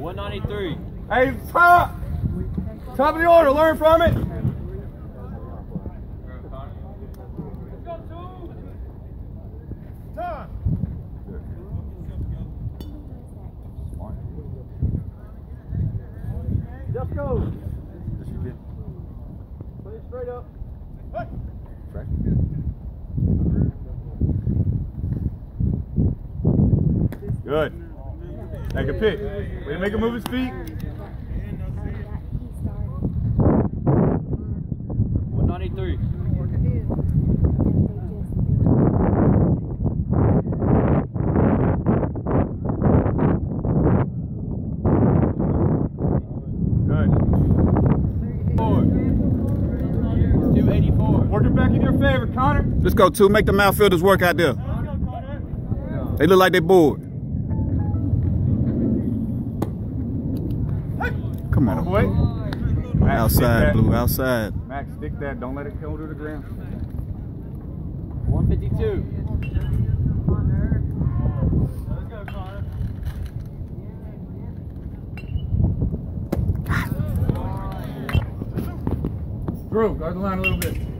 193. Hey, top of the order, learn from it. Let's go. Yes, you did. Play it straight up. Hey. Track. Good. Take a pick. Way to make him move his feet. 193. Good. 284. Work it back in your favor, Connor. Let's go, 2. Make the outfielders work out there. They look like they bored. Come on. Boy. Outside, Blue, outside. Max, stick that. Don't let it come to the ground. 152. Let's go, Connor. Drew, guard the line a little bit.